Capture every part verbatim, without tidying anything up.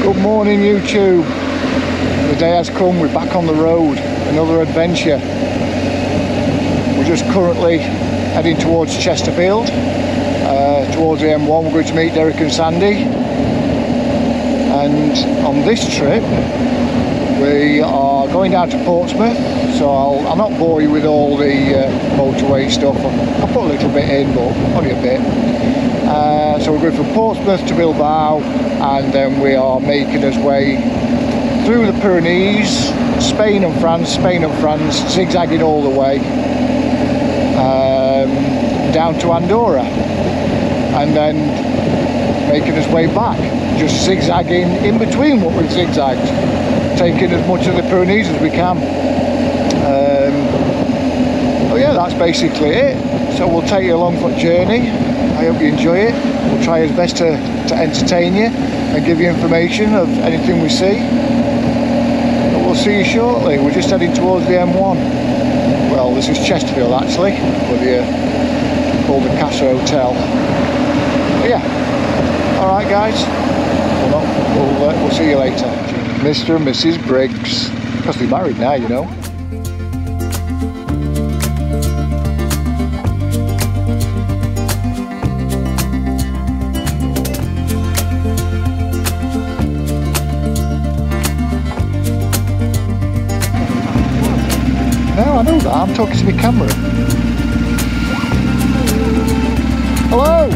Good morning, YouTube. The day has come, we're back on the road, another adventure. We're just currently heading towards Chesterfield, uh, towards the M one. We're going to meet Derek and Sandy. And on this trip, we are going down to Portsmouth, so I'll, I'll not bore you with all the uh, motorway stuff. I'll put a little bit in, but only a bit. Uh, so we're going from Portsmouth to Bilbao, and then we are making us way through the Pyrenees, Spain and France, Spain and France, zigzagging all the way um, down to Andorra, and then making us way back, just zigzagging in between what we've zigzagged, taking as much of the Pyrenees as we can. Um, oh yeah, that's basically it. So we'll take you along for a journey. I hope you enjoy it. We'll try as best to, to entertain you and give you information of anything we see. But we'll see you shortly. We're just heading towards the M one. Well, this is Chesterfield actually, with the uh, called the Casa Hotel. But yeah. All right, guys. We'll, not, we'll, uh, we'll see you later. Mister and Missus Briggs, because they're married now, you know. No, I know that. I'm talking to my camera. Hello.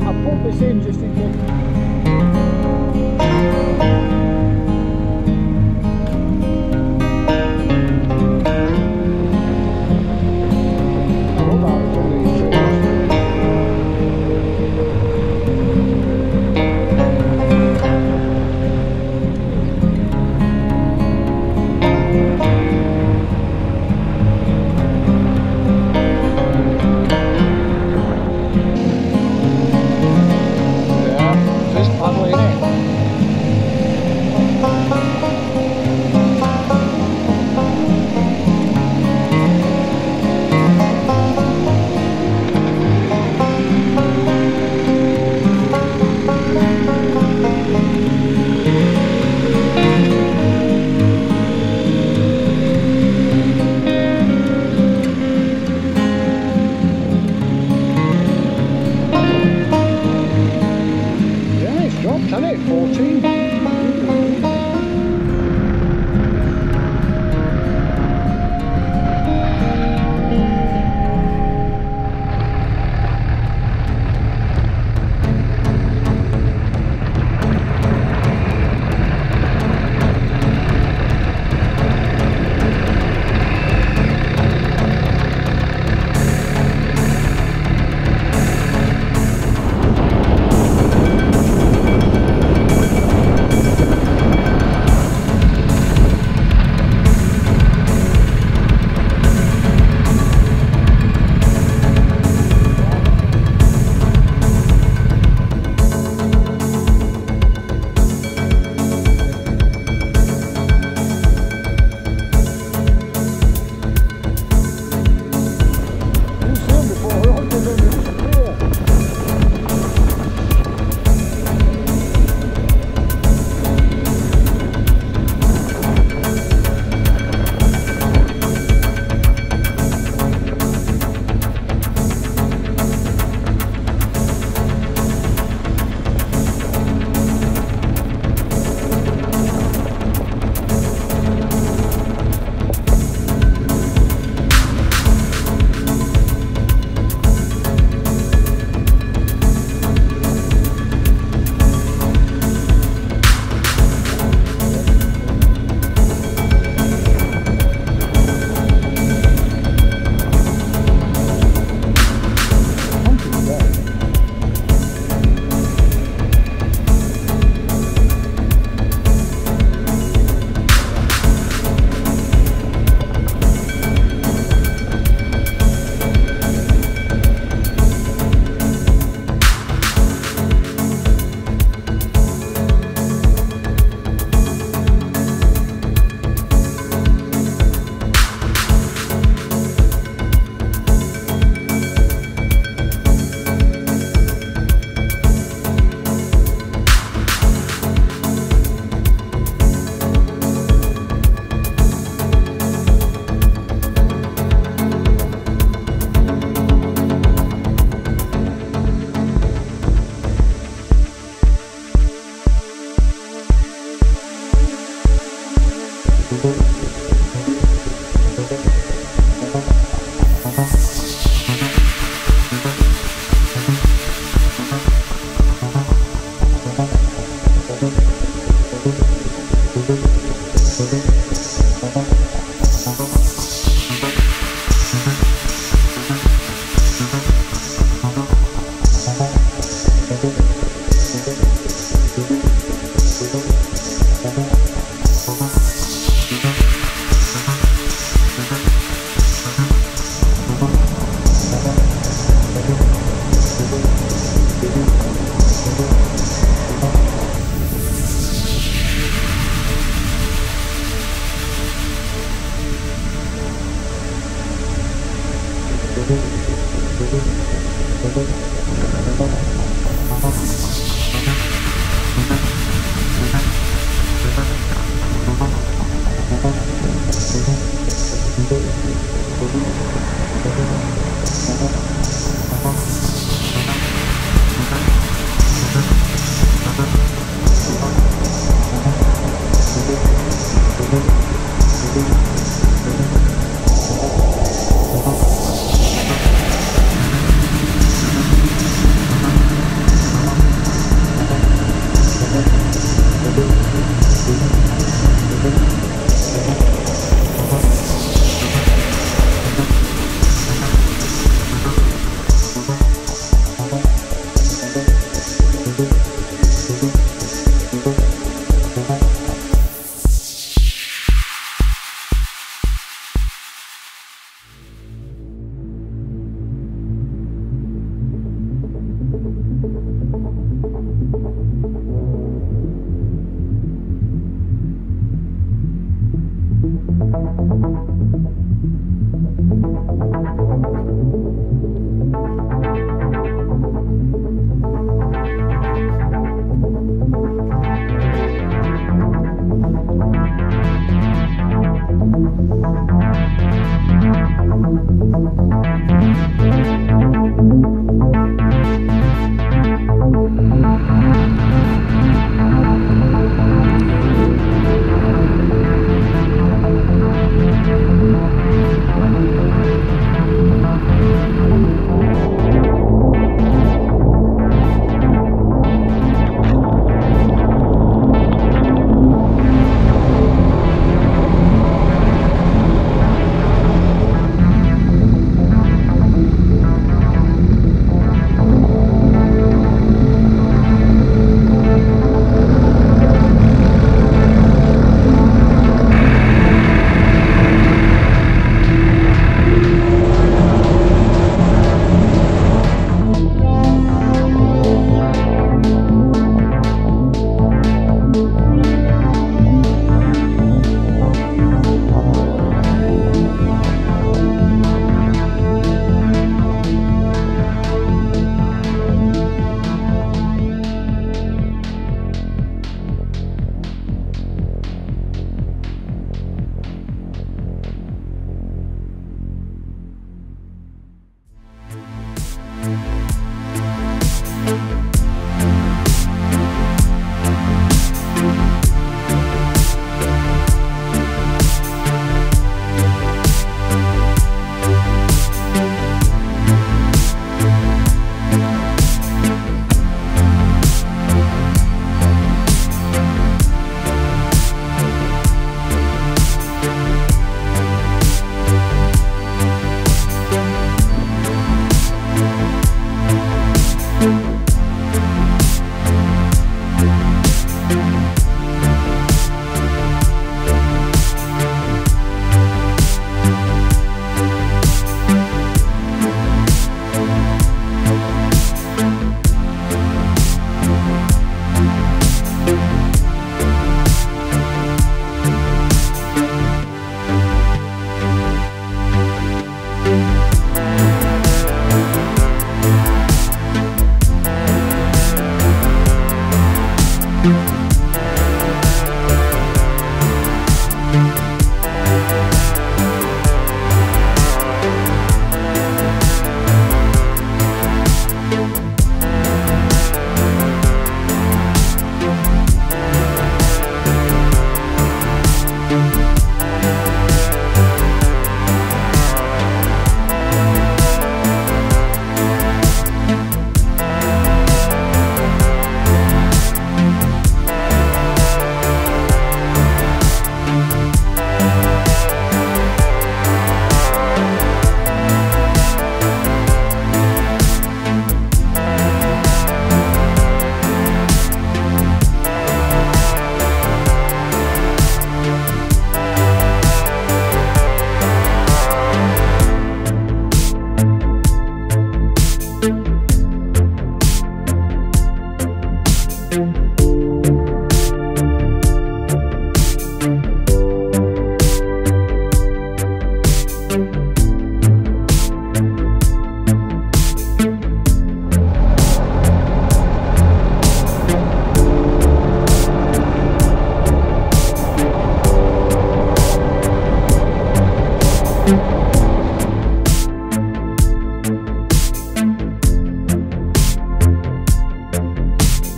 I put this in just in case.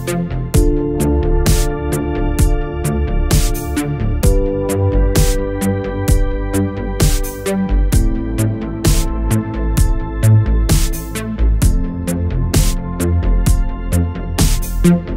you.